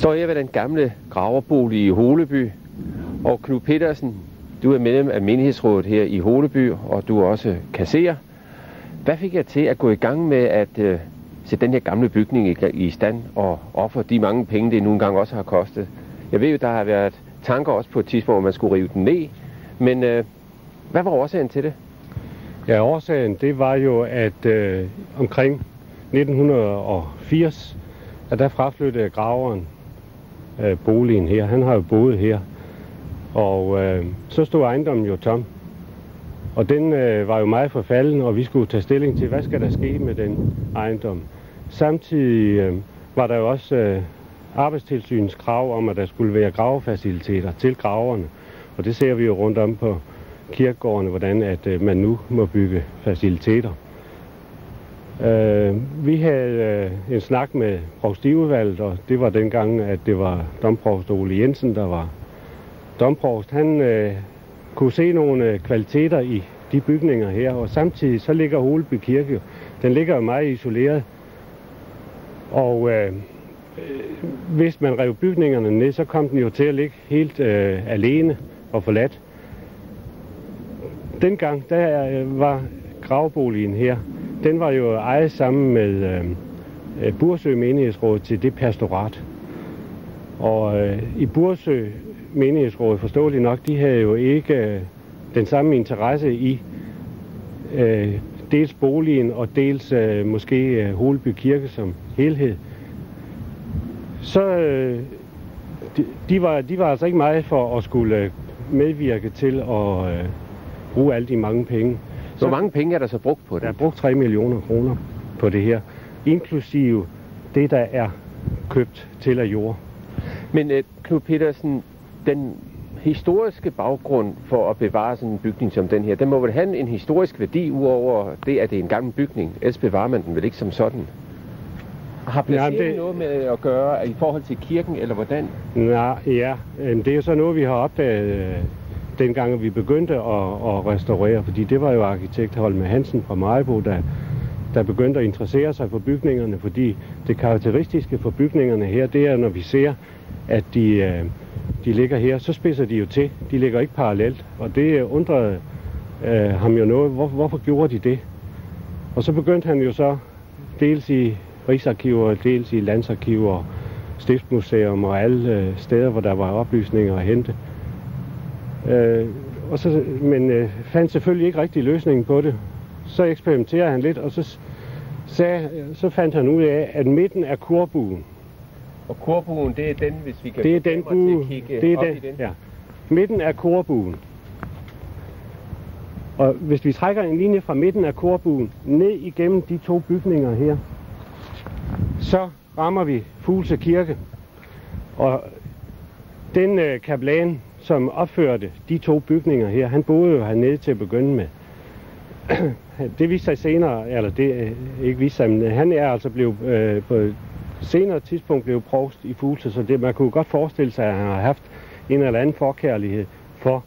Vi står her ved den gamle graverbolig i Holeby, og Knud Petersen, du er medlem af menighedsrådet her i Holeby, og du er også kasserer. Hvad fik jeg til at gå i gang med at sætte den her gamle bygning i stand og ofre de mange penge, det nogle gange også har kostet? Jeg ved jo, der har været tanker også på et tidspunkt, hvor man skulle rive den ned, men hvad var årsagen til det? Ja, årsagen det var jo, at omkring 1980, at der fraflyttede graveren boligen her. Han har jo boet her, og så stod ejendommen jo tom. Og den var jo meget forfalden, og vi skulle tage stilling til, hvad skal der ske med den ejendom. Samtidig var der jo også arbejdstilsynets krav om, at der skulle være gravefaciliteter til graverne. Og det ser vi jo rundt om på kirkegårdene, hvordan at man nu må bygge faciliteter. Vi havde en snak med provstiudvalget, og det var dengang, at det var domprovst Ole Jensen, der var domprovst. Han kunne se nogle kvaliteter i de bygninger her, og samtidig så ligger Holeby Kirke, den ligger jo meget isoleret. Og hvis man rev bygningerne ned, så kom den jo til at ligge helt alene og forladt. Dengang, der var gravboligen her, den var jo ejet sammen med Buresø menighedsråd til det pastorat. Og i Buresø menighedsråd, forståeligt nok, de havde jo ikke den samme interesse i dels boligen og dels måske Holeby Kirke som helhed. Så de var altså ikke meget for at skulle medvirke til at bruge alle de mange penge. Hvor mange penge er der så brugt på det? Der er brugt 3 millioner kroner på det her, inklusive det, der er købt til af jord. Men Knud Petersen, den historiske baggrund for at bevare sådan en bygning som den her, den må vel have en historisk værdi udover det, at det er en gammel bygning. Ellers bevarer man den vel ikke som sådan? Har placeringen noget med at gøre i forhold til kirken, eller hvordan? Nej, ja. Det er jo så noget, vi har opdaget dengang vi begyndte at restaurere, fordi det var jo arkitekt Holme Hansen fra Maribo, der begyndte at interessere sig for bygningerne, fordi det karakteristiske for bygningerne her, det er, når vi ser, at de ligger her, så spidser de jo til. De ligger ikke parallelt, og det undrede ham jo noget. Hvorfor gjorde de det? Og så begyndte han jo så dels i Rigsarkiver, dels i Landsarkiver, Stiftsmuseum og alle steder, hvor der var oplysninger at hente. Men fandt selvfølgelig ikke rigtig løsningen på det. Så eksperimenterede han lidt, og så fandt han ud af, at midten er korbuen. Og korbuen, det er den, hvis vi kan det er den bue, det er den, i den. Ja. Midten er korbuen. Og hvis vi trækker en linje fra midten af korbuen ned igennem de to bygninger her, så rammer vi Fuglse Kirke. Og den kapellan, som opførte de to bygninger her, han boede jo hernede til at begynde med. Det viste sig senere, eller det ikke viste sig, men han er altså blevet på et senere tidspunkt blevet provst i Fuglse, så man kunne godt forestille sig, at han har haft en eller anden forkærlighed for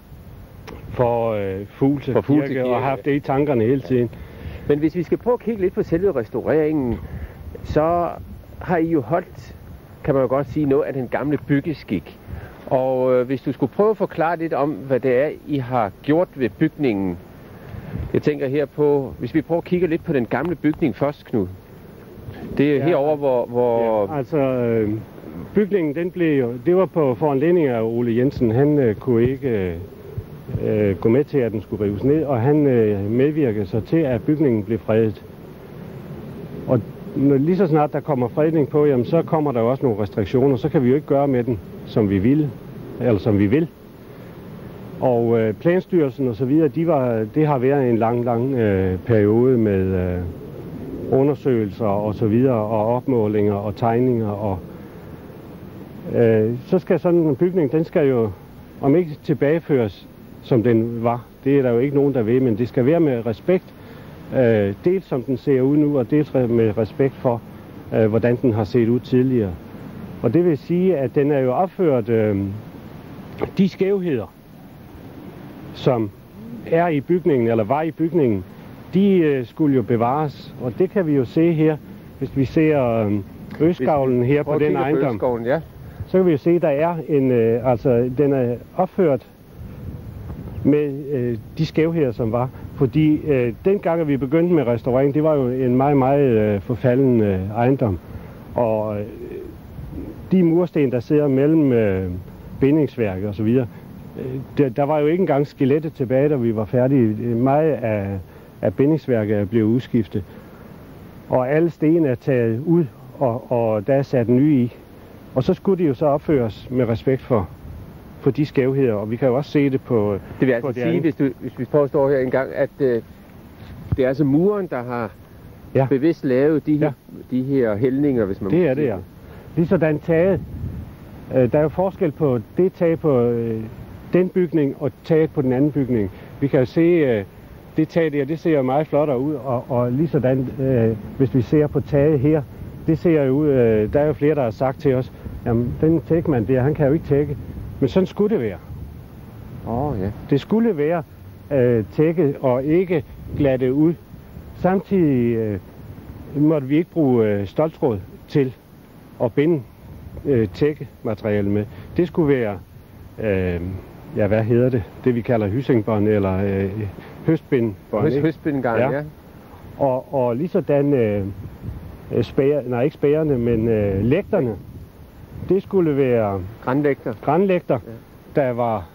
Fuglse Kirke og haft det i tankerne hele tiden. Men hvis vi skal prøve at kigge lidt på selve restaureringen, så har I jo holdt, kan man jo godt sige, noget af den gamle byggeskik. Og hvis du skulle prøve at forklare lidt om, hvad det er, I har gjort ved bygningen. Jeg tænker her på, hvis vi prøver at kigge lidt på den gamle bygning først, Knud. Det er herover, hvor... Ja, altså, bygningen, den blev jo... Det var på foranledning af Ole Jensen. Han kunne ikke gå med til, at den skulle rives ned, og han medvirkede så til, at bygningen blev fredet. Og lige så snart der kommer fredning på, jamen, så kommer der også nogle restriktioner. Så kan vi jo ikke gøre med den, som vi vil. Eller som vi vil. Og planstyrelsen og så videre, det har været en lang periode med undersøgelser og så videre, og opmålinger og tegninger. Og så skal sådan en bygning, den skal jo om ikke tilbageføres, som den var. Det er der jo ikke nogen, der ved, men det skal være med respekt. Dels som den ser ud nu, og dels med respekt for, hvordan den har set ud tidligere. Og det vil sige, at den er jo opført de skævheder, som er i bygningen, eller var i bygningen, de skulle jo bevares. Og det kan vi jo se her, hvis vi ser østgavlen her på den ejendom, ja. så kan vi jo se, at der er en, den er opført med de skævheder, som var. Fordi dengang vi begyndte med restaurering, det var jo en meget, meget forfalden ejendom. Og de mursten, der sidder mellem bindingsværket og så videre, der var jo ikke engang skelettet tilbage, da vi var færdige. Meget af bindingsværket er blevet udskiftet. Og alle sten er taget ud, og der er sat nye i. Og så skulle de jo så opføres med respekt for de skævheder, og vi kan jo også se det på... Det vil altså sige, hvis vi prøver at stå her en gang, at det er altså muren, der har bevidst lavet de her hældninger, hvis man det er det, ja. Ligesådan taget. Der er jo forskel på det tag på den bygning og taget på den anden bygning. Vi kan jo se, det tag der, det ser jo meget flottere ud, og ligesådan, hvis vi ser på taget her, det ser jo ud, der er jo flere, der har sagt til os, jamen den tækmand der, han kan jo ikke tække. Men sådan skulle det være. Ja. Det skulle være tækket og ikke glatte ud. Samtidig måtte vi ikke bruge ståltråd til at binde tækkemateriale med. Det skulle være, hvad hedder det? Det vi kalder hyssingbånd eller høstbindbånd. Høstbindgarn, ja. Og lige sådan ikke spærerne, men lægterne. Det skulle være grænlægter, der var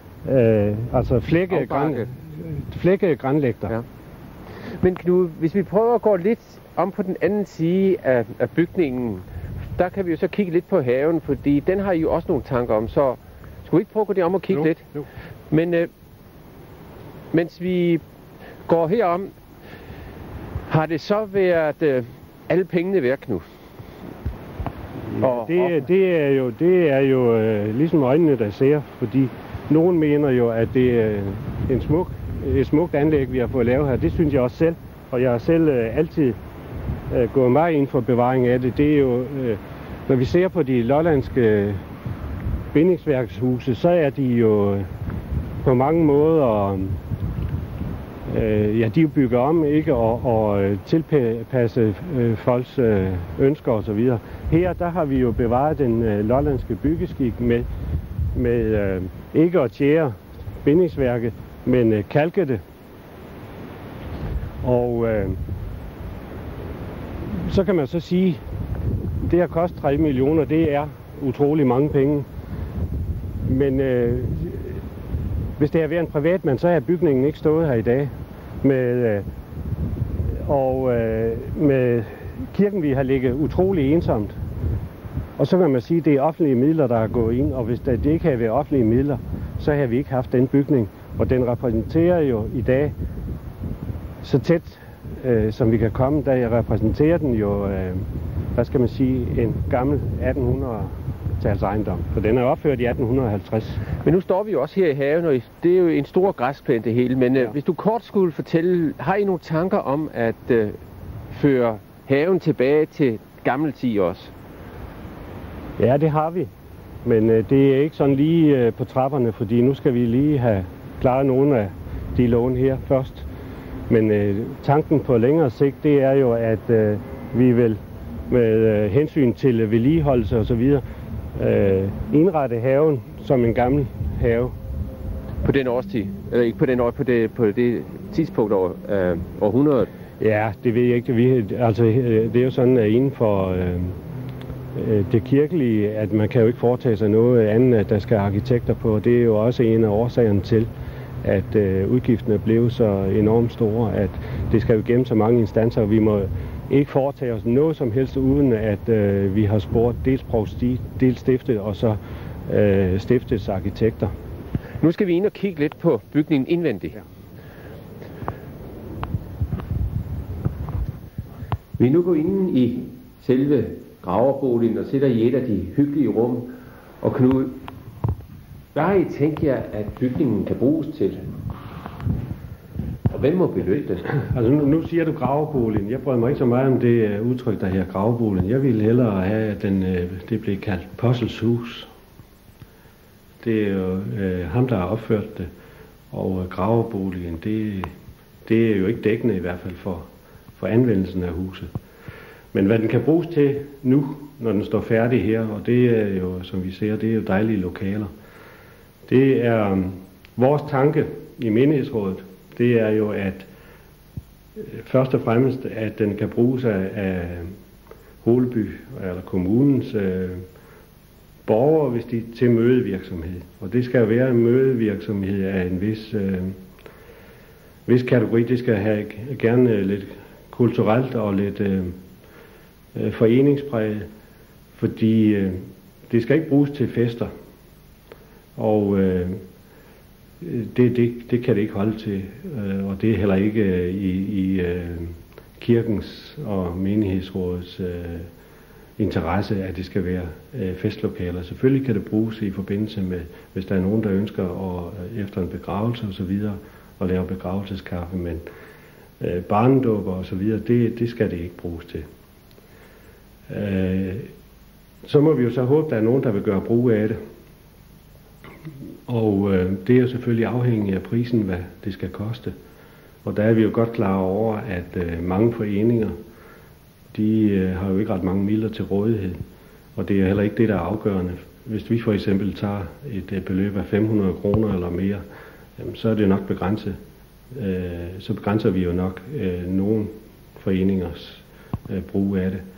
flækkede grænlægter. Ja. Men Knud, hvis vi prøver at gå lidt om på den anden side af bygningen, der kan vi jo så kigge lidt på haven, fordi den har I jo også nogle tanker om, så skulle vi ikke prøve at gå derom og kigge lidt? Jo. Men mens vi går herom, har det så været alle pengene værd, Knud? Det er jo ligesom øjnene, der ser, fordi nogen mener jo, at det er et smukt anlæg, vi har fået lavet her. Det synes jeg også selv, og jeg har selv altid gået meget ind for bevaring af det. Det er jo, når vi ser på de lollandske bindingsværkshuse, så er de jo på mange måder, de er jo bygget om, ikke, og tilpasse folks ønsker og så videre. Her, der har vi jo bevaret den lollandske byggeskik med ikke at tjære bindingsværket, men kalke det. Og så kan man så sige, det har kostet 3 millioner, det er utrolig mange penge. Men hvis det havde været en privatmand, så havde bygningen ikke stået her i dag. Med kirken, vi har ligget utrolig ensomt. Og så kan man sige, at det er offentlige midler, der er gået ind, og hvis det ikke havde været offentlige midler, så havde vi ikke haft den bygning. Og den repræsenterer jo i dag så tæt, som vi kan komme, der repræsenterer den jo, en gammel 1800-tals ejendom. For den er opført i 1850. Men nu står vi jo også her i haven, og det er jo en stor græsplæne det hele. Men hvis du kort skulle fortælle, har I nogle tanker om at føre haven tilbage til gammel tid også? Ja, det har vi. Men det er ikke sådan lige på trapperne, fordi nu skal vi lige have klaret nogle af de lån her først. Men tanken på længere sigt, det er jo, at vi vil med hensyn til vedligeholdelse og så videre indrette haven som en gammel have. På den årstid? Eller ikke på den år, på det tidspunkt over århundredet? Ja, det ved jeg ikke. Det er jo sådan, at inden for det kirkelige, at man kan jo ikke foretage sig noget andet, at der skal arkitekter på. Det er jo også en af årsagerne til, at udgifterne blev så enormt store, at det skal jo gennem så mange instanser, og vi må ikke foretage os noget som helst, uden at vi har spurgt dels provsti, dels stiftet, og så stiftets arkitekter. Nu skal vi ind og kigge lidt på bygningen indvendigt. Ja. Vi er nu gået ind i selve graverboligen og sidder i et af de hyggelige rum. Og Knud, hvad har I tænkt jer, at bygningen kan bruges til? Og hvem må benytte det? Altså nu siger du graverboligen. Jeg bryder mig ikke så meget om det udtryk, der her graverboligen. Jeg ville hellere have, at det blev kaldt Possels hus. Det er jo ham, der har opført det. Og graverboligen, det er jo ikke dækkende i hvert fald for anvendelsen af huset. Men hvad den kan bruges til nu, når den står færdig her, og det er jo, som vi ser, det er jo dejlige lokaler. Det er vores tanke i menighedsrådet, det er jo, at først og fremmest, at den kan bruges af Holeby eller kommunens borgere, hvis de til mødevirksomhed. Og det skal være en mødevirksomhed af en vis kategori. Det skal have gerne lidt kulturelt og lidt foreningspræget, fordi det skal ikke bruges til fester. Og det kan det ikke holde til, og det er heller ikke i kirkens og menighedsrådets interesse, at det skal være festlokaler. Selvfølgelig kan det bruges i forbindelse med, hvis der er nogen, der ønsker efter en begravelse og så videre, at lave begravelseskaffe, men barnedåber og så videre, det skal det ikke bruges til. Så må vi jo så håbe, at der er nogen, der vil gøre brug af det. Og det er jo selvfølgelig afhængigt af prisen, hvad det skal koste. Og der er vi jo godt klar over, at mange foreninger, de har jo ikke ret mange midler til rådighed. Og det er heller ikke det, der er afgørende. Hvis vi for eksempel tager et beløb af 500 kroner eller mere, jamen, så er det nok begrænset. Så begrænser vi jo nok nogle foreningers brug af det.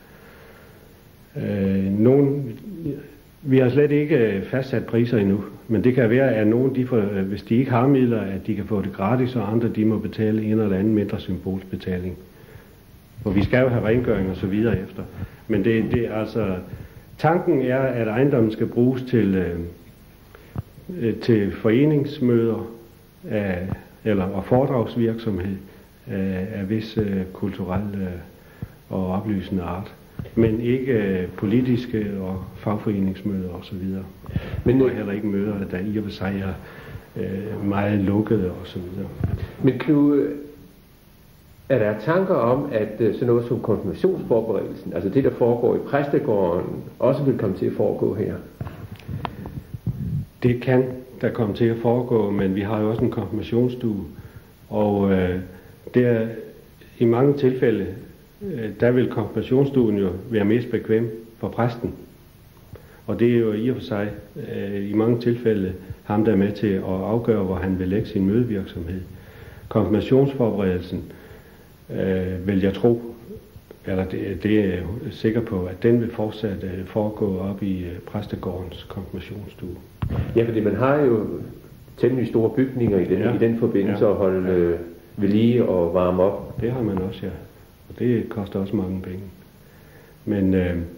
Vi har slet ikke fastsat priser endnu, men det kan være, at nogen, hvis de ikke har midler, at de kan få det gratis, og andre de må betale en eller anden mindre symbolsbetaling. For vi skal jo have rengøring og så videre efter. Men altså, tanken er, at ejendommen skal bruges til foreningsmøder og foredragsvirksomhed af vis kulturel og oplysende art. Men ikke politiske og fagforeningsmøder og så videre. Men heller ikke møder, der i og for sig er meget lukkede og så videre. Men Knud, er der tanker om, at sådan noget som konfirmationsforberedelsen, altså det, der foregår i præstegården, også vil komme til at foregå her? Det kan der komme til at foregå, men vi har jo også en konfirmationsstue, og der i mange tilfælde, der vil konfirmationsstuen jo være mest bekvem for præsten. Og det er jo i og for sig i mange tilfælde ham, der er med til at afgøre, hvor han vil lægge sin mødevirksomhed. Konfirmationsforberedelsen vil jeg tro, eller det er jeg sikker på, at den vil fortsat foregå op i præstegårdens konfirmationsstue. Ja, fordi man har jo temmelig store bygninger i den forbindelse at holde ved lige og varme op. Det har man også, ja. Og det koster også mange penge. Men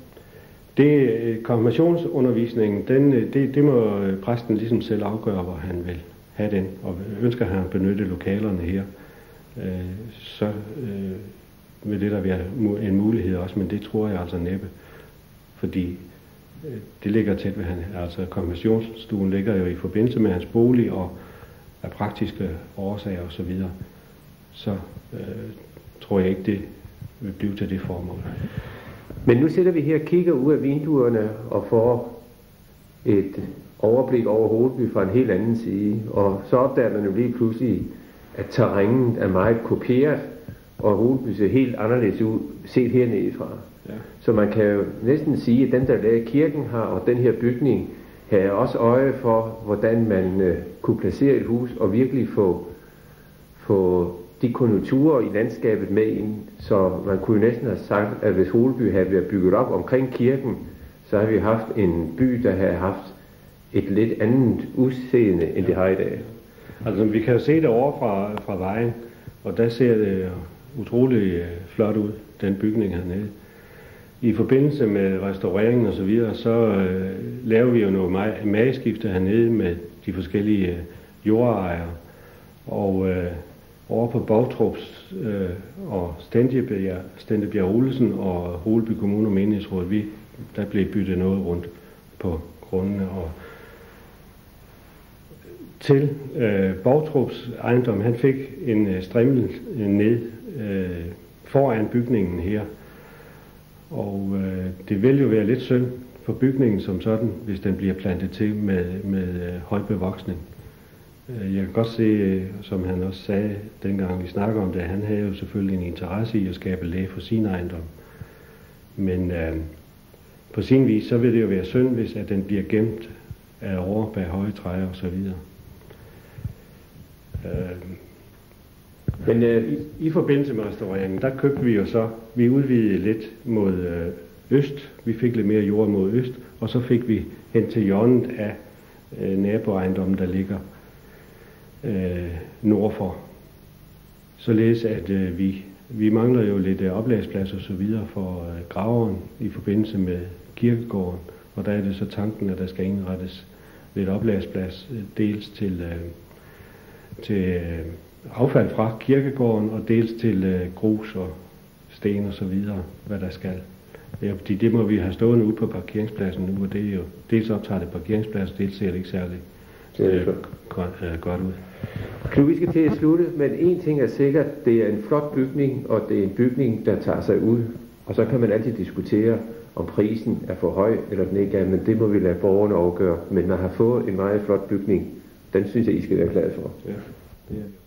konfirmationsundervisningen, det må præsten ligesom selv afgøre, hvor han vil have den. Og ønsker han at benytte lokalerne her, så vil det der være en mulighed også, men det tror jeg altså næppe. Fordi det ligger tæt ved han. Altså konfirmationsstuen ligger jo i forbindelse med hans bolig og af praktiske årsager og så videre. Så tror jeg ikke, det vil blive til det formål. Men nu sidder vi her og kigger ud af vinduerne og får et overblik over Holeby fra en helt anden side. Og så opdager man jo lige pludselig, at terrænet er meget kopieret, og Holeby ser helt anderledes ud, set hernede fra. Ja. Så man kan jo næsten sige, at den, der lavede kirken her, og den her bygning, havde også øje for, hvordan man kunne placere et hus, og virkelig få de konjunkturer i landskabet med ind. Så man kunne næsten have sagt, at hvis Holeby havde været bygget op omkring kirken, så havde vi haft en by, der havde haft et lidt andet udseende, end det har i dag. Altså, vi kan jo se det over fra vejen, og der ser det utrolig flot ud, den bygning hernede. I forbindelse med restaureringen og så videre, så laver vi jo noget mageskifte hernede med de forskellige jordejere. Og over på Boutrups og Stendebjerg Olsen og Holeby Kommune og Menighedsråd, der blev byttet noget rundt på grundene. Og til Boutrups ejendom, han fik en strimmel ned foran bygningen her. Og det vil jo være lidt synd for bygningen som sådan, hvis den bliver plantet til med høj bevoksning. Jeg kan godt se, som han også sagde, dengang vi snakker om det, han havde jo selvfølgelig en interesse i at skabe læge for sin ejendom. Men på sin vis, så vil det jo være synd, hvis at den bliver gemt af over bag høje træer og så videre. Men i forbindelse med restaureringen, der købte vi jo så, vi udvidede lidt mod øst, vi fik lidt mere jord mod øst, og så fik vi hen til hjørnet af naboejendommen, der ligger nordfor. Således at vi mangler jo lidt oplagsplads og så videre for graveren i forbindelse med kirkegården, og der er det så tanken, at der skal indrettes lidt oplagsplads, dels til affald fra kirkegården, og dels til grus og sten og så videre, hvad der skal. Ja, fordi det må vi have stående ude på parkeringspladsen nu, og det er jo, dels optager det parkeringsplads, dels ser det ikke særlig godt ud. Knud, vi skal til at slutte, men en ting er sikkert, det er en flot bygning, og det er en bygning, der tager sig ud. Og så kan man altid diskutere, om prisen er for høj, eller den ikke er, men det må vi lade borgerne afgøre. Men man har fået en meget flot bygning. Den synes jeg, I skal være glade for. Ja, det er det.